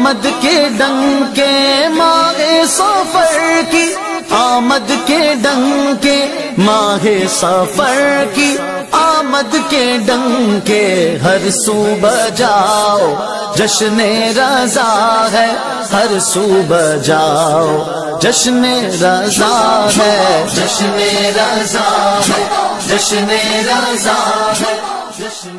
आमद के डंके माहे सफर की, आमद के डंके माहे सफर की, आमद के डंके हर सू बजाओ, जश्ने रज़ा है हर सू बजाओ, जश्ने रज़ा है, जश्ने रज़ा है, जश्ने रज़ा है।